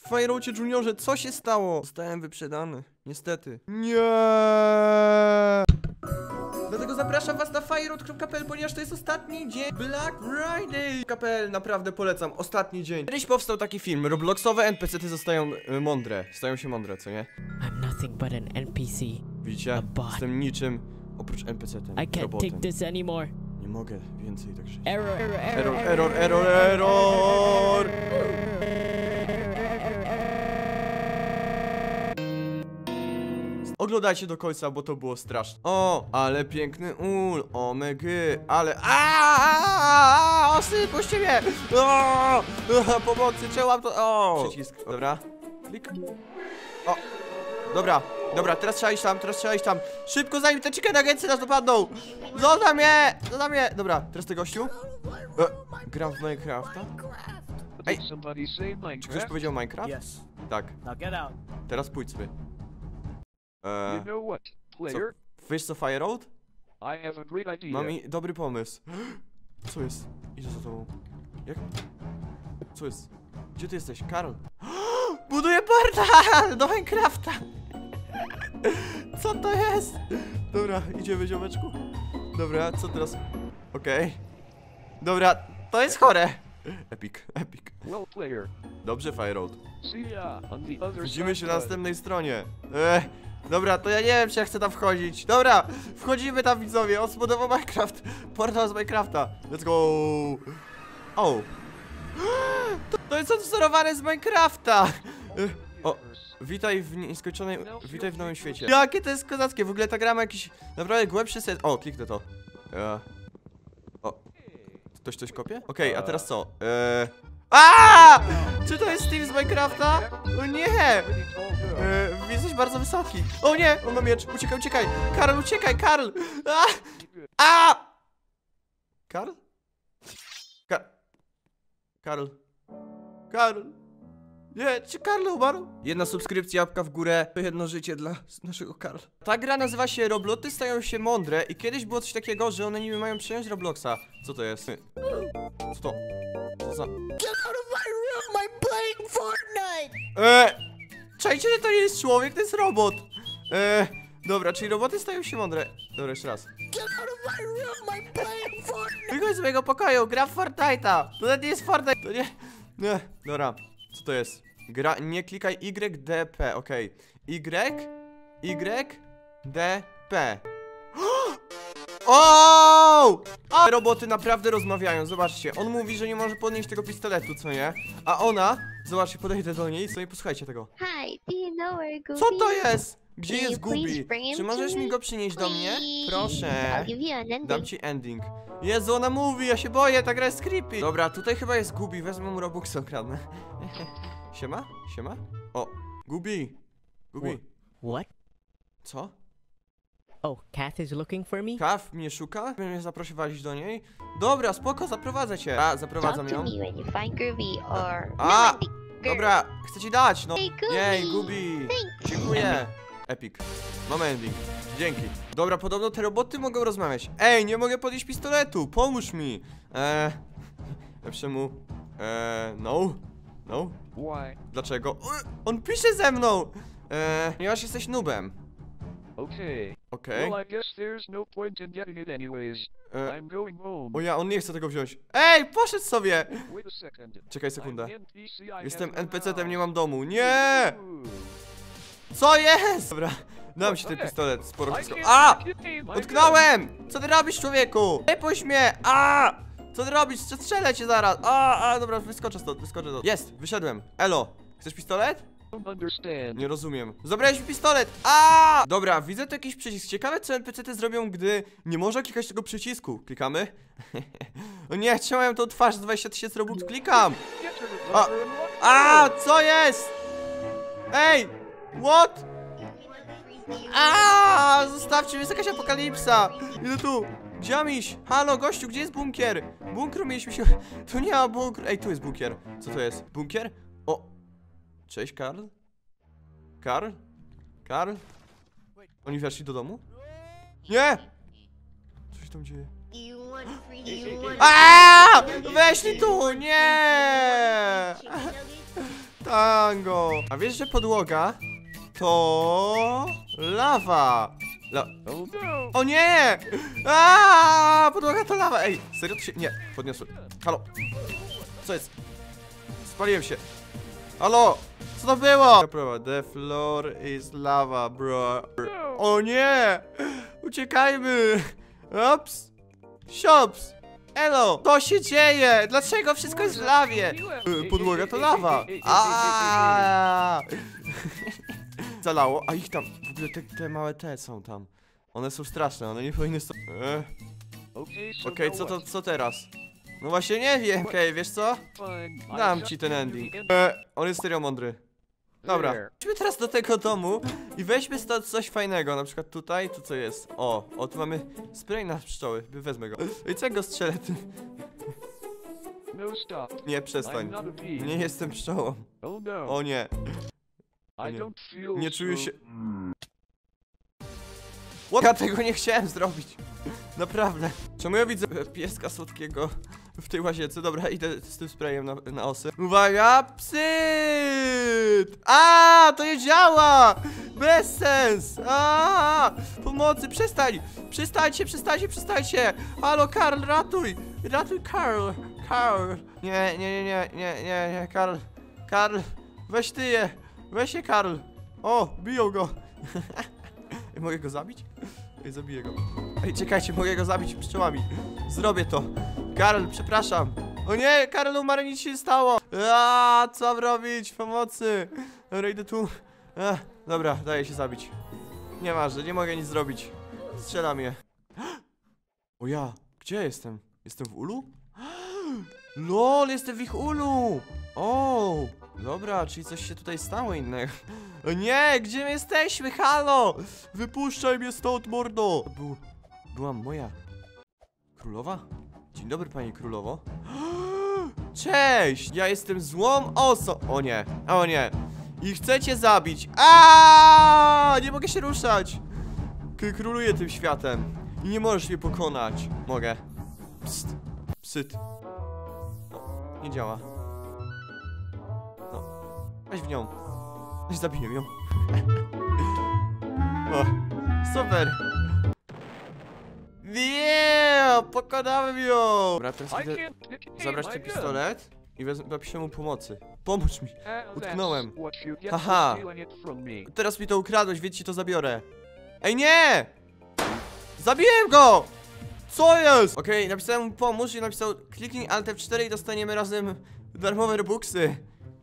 Fireoutie Juniorze, co się stało? Zostałem wyprzedany, niestety. Nie. Dlatego zapraszam was na fireout.pl, ponieważ to jest ostatni dzień Black Friday. Naprawdę polecam, ostatni dzień. Kiedyś powstał taki film, Robloxowe NPC-ty zostają mądre. Stają się mądre, co nie? I'm nothing but an NPC. Widzicie? Jestem niczym oprócz NPC-tem. I can't take this anymore. Nie mogę więcej tak żyć. Error. Oglądajcie do końca, bo to było straszne. O, ale piękny ul, omegy, ale... Osy, puśćcie mnie! Pomocy, trzeba to... O! Przycisk, dobra. Klik. O! Dobra, teraz trzeba iść tam, Szybko, zanim te chicken nuggetsy nas dopadną! Zostaw mnie! Dobra, teraz ty, gościu. Gram w Minecrafta? Ej, czy ktoś powiedział Minecraft? Yes. Tak. Now get out. Teraz pójdź sobie. You know what, player? Wiesz co, Fireout? I have a great idea. Mam dobry pomysł. Co jest? Idę za tobą. Jak? Co jest? Gdzie ty jesteś? Karl? Buduję portal do Minecrafta! Co to jest? Dobra, idziemy, ziomeczku. Dobra, co teraz? Okej. Dobra, to jest chore. Epic. Well, player. Dobrze, Fireout. See ya on the other Widzimy się side. na następnej stronie. Dobra, to ja nie wiem, czy ja chcę tam wchodzić. Dobra, wchodzimy tam, widzowie. Odspodował Minecraft. Portal z Minecrafta. Let's go. O. To jest odwzorowane z Minecrafta. O, witaj w nieskończonej... Witaj w nowym świecie. Jakie to jest kozackie. W ogóle ta gra ma jakiś naprawdę głębszy sens. O, kliknę to. O. Ktoś coś kopie? Okej, a teraz co? Czy to jest Steve z Minecrafta? O nie! Jesteś bardzo wysoki. O nie! On ma miecz. Uciekaj! Karl, uciekaj! Karl! Karl? Karl! Nie, czy Karl umarł? Jedna subskrypcja, łapka w górę, to jedno życie dla naszego Karla. Ta gra nazywa się Robloty stają się mądre i kiedyś było coś takiego, że one niby mają przejąć Robloxa. Co to jest? Co to? Co za... Get out of my room! I'm playing Fortnite! Czajcie, że to nie jest człowiek, to jest robot. Dobra, czyli roboty stają się mądre. Dobra, jeszcze raz. Get out of my room! I'm playing Fortnite! Wychodź z mojego pokoju, gra w Fortnite'a. To nawet nie jest Fortnite, to nie... Nie, dobra. Co to jest? Gra, nie klikaj YDP, okej. YDP. O! Roboty naprawdę rozmawiają, zobaczcie. On mówi, że nie może podnieść tego pistoletu, co nie? A ona, zobaczcie, podejdę do niej, co nie, posłuchajcie tego. Hi, do you know where Gooby Co to jest? Gdzie Can jest you please Gubi? bring him Czy to możesz mi me? go przynieść do mnie? Proszę. I'll give you an ending. Dam ci ending. Jezu, ona mówi, ja się boję, ta gra jest creepy. Dobra, tutaj chyba jest Gubi, wezmę mu Robuxa, okradnę. Siema? O, Gubi. What? Co? Oh, Kath is looking for me? Kaw mnie szuka? Mnie zaprosi walić do niej? Dobra, spoko, zaprowadzę cię. Zaprowadzam Talk to ją. me when you find Groovy or A! no ending. Dobra, chcę ci dać, no. Hey, Gubi. Jej, Gubi. Dziękuję. Epic. Mam ending. Dzięki. Dobra, podobno te roboty mogą rozmawiać. Ej, nie mogę podnieść pistoletu, pomóż mi. Lepszemu. No. Why? Dlaczego? On pisze ze mną. Ponieważ jesteś noobem. Okay. Okej. Well, I guess there's no point in getting it anyways. I'm going home. O ja, on nie chce tego wziąć. Ej, poszedł sobie. Wait a second. Czekaj sekundę. I'm NPC, I Jestem have no NPC-tem, nie house. mam domu. Nie! Co jest? Dobra, dam ci ten pistolet, sporo I wszystko. can't Utknąłem! Co ty robisz, człowieku? Nie puść mnie! Co ty robisz? Strzelę cię zaraz! Dobra, wyskoczę stąd. Jest, wyszedłem. Elo, chcesz pistolet? don't understand. Nie rozumiem. Zabrałeś mi pistolet! Dobra, widzę tu jakiś przycisk. Ciekawe, co NPC-ty zrobią, gdy nie można klikać tego przycisku. Klikamy? O nie, czemu ja mam tą twarz z 20 000 robux? Klikam! Get to the number and walk Co jest? Ej! What? Zostawcie mnie, jest jakaś apokalipsa. Idę tu. Gdzie mam iść? Halo, gościu, gdzie jest bunkier? Bunkru mieliśmy się... Tu nie ma bunkru. Ej, tu jest bunkier. Co to jest? Bunkier? O! Cześć, Karl? Karl? Oni weszli do domu? Nie! Co się tam dzieje? Weszli tu! Nie! Tango. A wiesz, że podłoga to lawa. Oh no! O nie! Aaaa! Podłoga to lawa! Ej, serio to się... Nie, podniosłem. Halo? Co jest? Spaliłem się. Halo? Co to było? The floor is lava, bro. O nie! Uciekajmy! Ops! Siops! Elo! Co się dzieje? Dlaczego wszystko jest w lawie? Podłoga to lawa. Aaaa! Zalało, a ich tam... W ogóle te małe te są tam. One są straszne, one nie powinny stać. Okej, co teraz? No właśnie nie wiem. Okej, wiesz co? Dam ci ten ending. On jest serio mądry. Dobra, idźmy teraz do tego domu i weźmy stąd coś fajnego. Na przykład tutaj, tu co jest? O, tu mamy spray na pszczoły. Wezmę go. I co go strzelę tym? Nie, przestań. Nie jestem pszczołą. O nie. Nie czuję się... Ja tego nie chciałem zrobić. Naprawdę. Czemu ja widzę pieska słodkiego w tej łazience? Dobra, idę z tym sprayem na osy. Uwaga, psyt! A, to nie działa! Bez sens! A, pomocy, przestań! Przestańcie! Halo, Karl, ratuj! Ratuj, Karl! Nie, Karl, weź ty je! Weź je, Karl! O, biją go! Mogę go zabić? Ej, zabiję go. Ej, czekajcie, mogę go zabić pszczołami. Zrobię to. Karl, przepraszam. O nie, Karl umarł, nic się nie stało. Co mam robić? Pomocy. Dobra, idę tu. Dobra, daję się zabić. Nieważne, nie mogę nic zrobić. Strzelam je. O ja, gdzie jestem? Jestem w ulu? LOL, jestem w ich ulu. O, dobra, czyli coś się tutaj stało innego. O nie, gdzie my jesteśmy? Halo! Wypuszczaj mnie stąd, mordo! Była moja królowa? Dzień dobry, pani królowo. Cześć! Ja jestem złą osobą. O nie. I chcecie zabić. Nie mogę się ruszać. Króluję tym światem. I nie możesz mnie pokonać. Mogę. Psst. Psyt. No, nie działa. No. Weź w nią. Zabiję ją. O, super. Nie, pokonałem ją. Dobra, teraz idę zabrać ten pistolet i napiszę mu pomocy. Pomóż mi. Utknąłem. Haha. Teraz mi to ukradłeś, więc ci to zabiorę. Ej, nie! Zabiłem go! Co jest? Okej, napisałem mu pomóż i napisał kliknij Alt F4 i dostaniemy razem darmowe robuxy.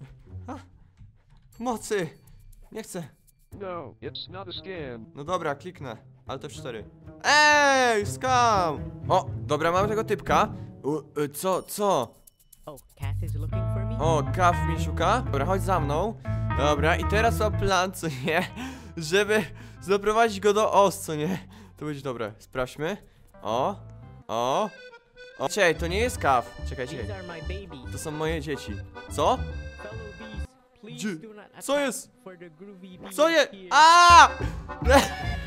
Pomocy! Nie chcę. No, it's not a scam. No dobra, kliknę. Alt F4. Ej, scam! O, dobra, mamy tego typka. Co? Oh, Kath is looking for me? O, Kaw mnie szuka. Dobra, chodź za mną. Dobra, i teraz mam plan, co nie? Żeby zaprowadzić go do os, co nie? To będzie dobre. Sprawdźmy. O. Czekaj, to nie jest Kaw. Czekaj. These are my babies. To są moje dzieci. Co? Fellow bees, please Gdzie? do not attack Co jest? for the groovy bees Co jest? here.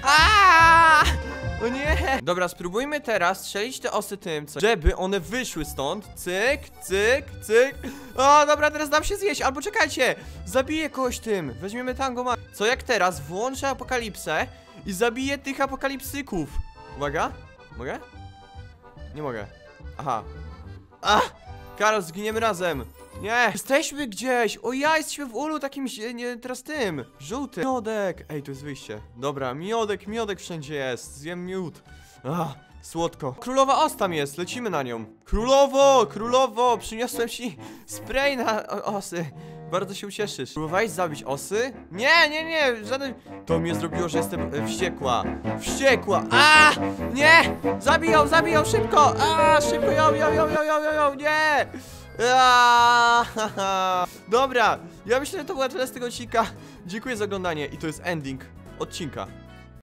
O nie! Dobra, spróbujmy teraz strzelić te osy tym, żeby one wyszły stąd. Cyk. O, dobra, teraz dam się zjeść. Albo czekajcie, zabiję kogoś tym. Weźmiemy tango. Co jak teraz włączę apokalipsę i zabiję tych apokalipsyków. Uwaga. Mogę? Nie mogę. Aha. Karol, zginiemy razem. Nie! Jesteśmy gdzieś! O ja, jesteśmy w ulu takim, nie, teraz tym, żółty. Miodek! Ej, tu jest wyjście. Dobra, miodek wszędzie jest. Zjem miód. Słodko. Królowa os tam jest, lecimy na nią. Królowo, przyniosłem ci spray na osy. Bardzo się ucieszysz. Próbowałeś zabić osy? Nie, żaden... To mnie zrobiło, że jestem wściekła. Nie! Zabij ją, szybko! Szybko ją, nie! Dobra, ja myślę, że to była tyle z tego odcinka. Dziękuję za oglądanie i to jest ending odcinka.